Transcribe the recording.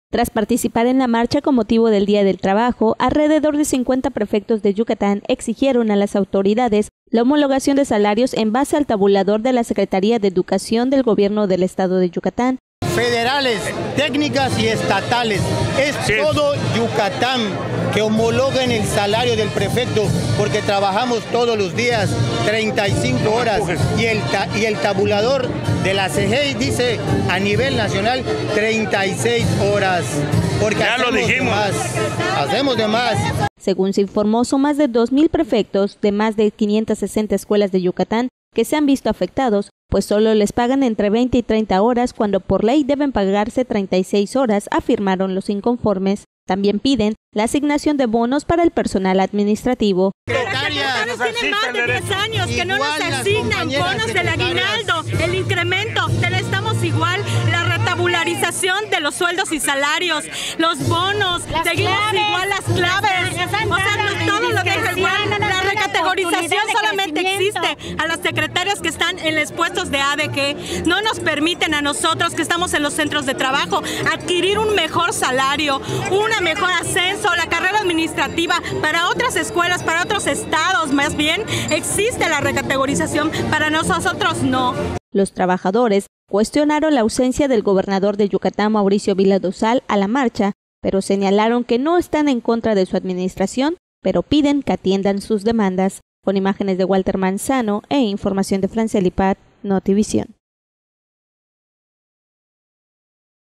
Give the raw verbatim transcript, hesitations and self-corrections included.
Tras participar en la marcha con motivo del Día del Trabajo, alrededor de cincuenta prefectos de Yucatán exigieron a las autoridades la homologación de salarios en base al tabulador de la Secretaría de Educación del Gobierno del Estado de Yucatán. Federales, técnicas y estatales. Es sí. todo Yucatán que homologuen el salario del prefecto, porque trabajamos todos los días treinta y cinco horas y el, ta y el tabulador de la C G I dice a nivel nacional treinta y seis horas. Porque ya hacemos lo dijimos. De más, hacemos de más. Según se informó, son más de dos mil prefectos de más de quinientas sesenta escuelas de Yucatán que se han visto afectados, pues solo les pagan entre veinte y treinta horas cuando por ley deben pagarse treinta y seis horas, afirmaron los inconformes. También piden la asignación de bonos para el personal administrativo. Secretarias tienen más de diez años que no nos asignan bonos del aguinaldo, el incremento, estamos igual, la retabularización de los sueldos y salarios, los bonos, las seguimos claves, igual las claves, las o sea, no, todo lo deja igual. La recategorización solamente existe a las secretarias que están en los puestos de A D G. No nos permiten a nosotros que estamos en los centros de trabajo adquirir un mejor salario, una mejor ascenso, la carrera administrativa. Para otras escuelas, para otros estados más bien, existe la recategorización, para nosotros no. Los trabajadores cuestionaron la ausencia del gobernador de Yucatán, Mauricio Vila Dosal, a la marcha, pero señalaron que no están en contra de su administración, pero piden que atiendan sus demandas. Con imágenes de Walter Manzano e información de Francia Lipat, Notivisión.